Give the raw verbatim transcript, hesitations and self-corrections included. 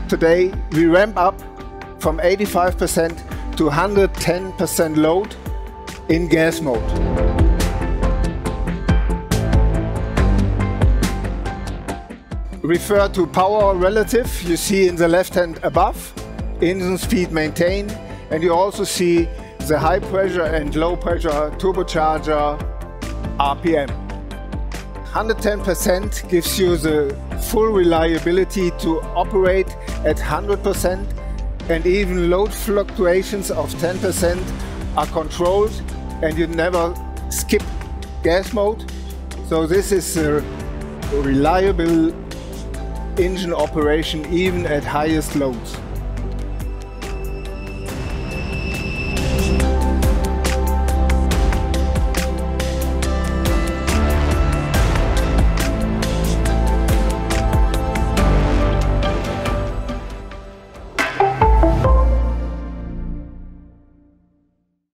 today we ramp up from eighty-five percent to one hundred ten percent load in gas mode. Refer to power relative, you see in the left hand above, engine speed maintained, and you also see the high pressure and low pressure turbocharger R P M. one hundred ten percent gives you the full reliability to operate at one hundred percent, and even load fluctuations of ten percent are controlled and you never skip gas mode. So this is a reliable engine operation even at highest loads.